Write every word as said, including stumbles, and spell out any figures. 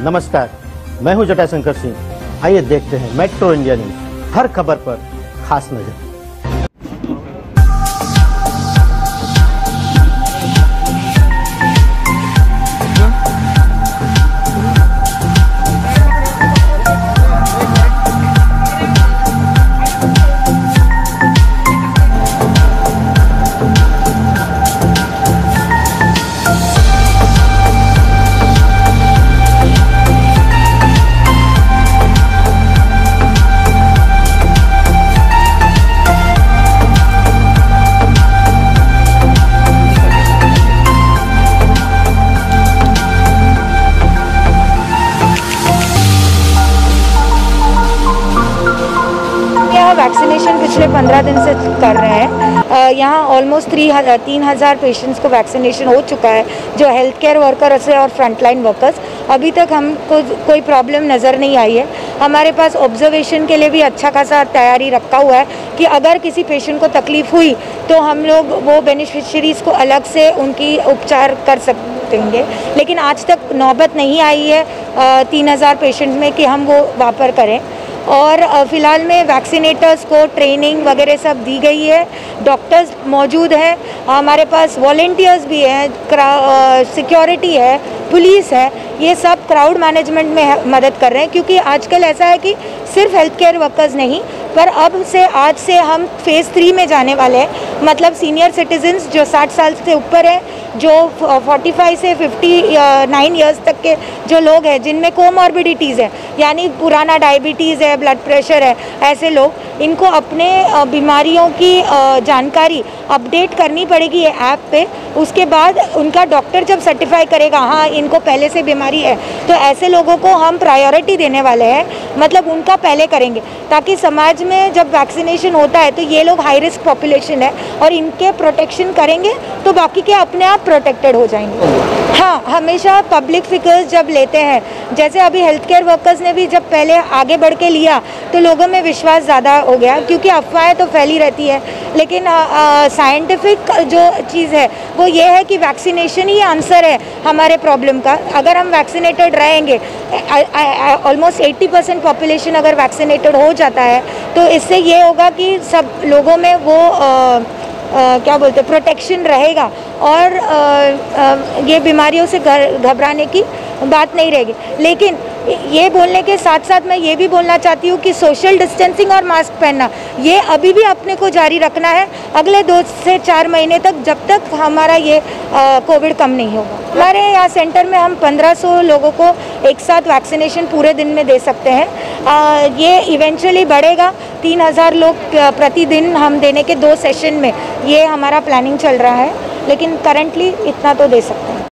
नमस्कार, मैं हूं जटाशंकर सिंह। आइए देखते हैं मेट्रो इंडिया न्यूज, हर खबर पर खास नजर। वैक्सीनेशन पिछले पंद्रह दिन से कर रहे हैं। यहाँ ऑलमोस्ट थ्री तीन हज़ार पेशेंट्स को वैक्सीनेशन हो चुका है, जो हेल्थ केयर वर्कर्स है और फ्रंटलाइन वर्कर्स। अभी तक हमको कोई प्रॉब्लम नज़र नहीं आई है। हमारे पास ऑब्जर्वेशन के लिए भी अच्छा खासा तैयारी रखा हुआ है कि अगर किसी पेशेंट को तकलीफ़ हुई तो हम लोग वो बेनिफिशरीज़ को अलग से उनकी उपचार कर सकेंगे। लेकिन आज तक नौबत नहीं आई है तीन हज़ार पेशेंट में कि हम वो वापर करें। और फ़िलहाल में वैक्सीनेटर्स को ट्रेनिंग वगैरह सब दी गई है, डॉक्टर्स मौजूद हैं, हमारे पास वॉलेंटियर्स भी हैं, सिक्योरिटी है, पुलिस है। ये सब क्राउड मैनेजमेंट में मदद कर रहे हैं, क्योंकि आजकल ऐसा है कि सिर्फ हेल्थ केयर वर्कर्स नहीं, पर अब से आज से हम फेज़ थ्री में जाने वाले हैं। मतलब सीनियर सिटीजन्स जो साठ साल से ऊपर हैं, जो पैंतालीस से उनसठ इयर्स तक के जो लोग हैं जिनमें कोमॉर्बिडिटीज़ है, यानी पुराना डायबिटीज़ है, ब्लड प्रेशर है, ऐसे लोग, इनको अपने बीमारियों की जानकारी अपडेट करनी पड़ेगी ये ऐप पे। उसके बाद उनका डॉक्टर जब सर्टिफाई करेगा हाँ इनको पहले से बीमारी है, तो ऐसे लोगों को हम प्रायोरिटी देने वाले हैं, मतलब उनका पहले करेंगे, ताकि समाज में जब वैक्सीनेशन होता है तो ये लोग हाई रिस्क पॉपुलेशन है और इनके प्रोटेक्शन करेंगे तो बाकी के अपने आप प्रोटेक्टेड हो जाएंगे। हाँ, हमेशा पब्लिक फिगर्स जब लेते हैं, जैसे अभी हेल्थ केयर वर्कर्स ने भी जब पहले आगे बढ़ के लिया तो लोगों में विश्वास ज़्यादा हो गया, क्योंकि अफवाहें तो फैली रहती है। लेकिन साइंटिफिक जो चीज़ है वो ये है कि वैक्सीनेशन ही आंसर है हमारे प्रॉब्लम का। अगर हम वैक्सीनेटेड रहेंगे, ऑलमोस्ट अस्सी परसेंट पॉपुलेशन अगर वैक्सीनेटेड हो जाता है तो इससे ये होगा कि सब लोगों में वो आ, आ, क्या बोलते हैं प्रोटेक्शन रहेगा और आ, आ, ये बीमारियों से घबराने की बात नहीं रहेगी। लेकिन ये बोलने के साथ साथ मैं ये भी बोलना चाहती हूँ कि सोशल डिस्टेंसिंग और मास्क पहनना ये अभी भी अपने को जारी रखना है अगले दो से चार महीने तक, जब तक हमारा ये कोविड कम नहीं होगा। हमारे यहाँ सेंटर में हम पंद्रह सौ लोगों को एक साथ वैक्सीनेशन पूरे दिन में दे सकते हैं। आ, ये इवेंचुअली बढ़ेगा, तीन हज़ार लोग प्रतिदिन हम देने के दो सेशन में, ये हमारा प्लानिंग चल रहा है, लेकिन करंटली इतना तो दे सकते हैं।